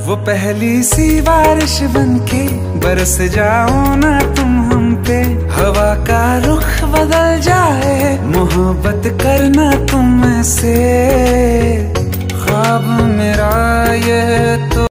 वो पहली सी बारिश बनके बरस जाओ ना तुम हम पे, हवा का रुख बदल जाए, मोहब्बत करना तुम से, ख्वाब मेरा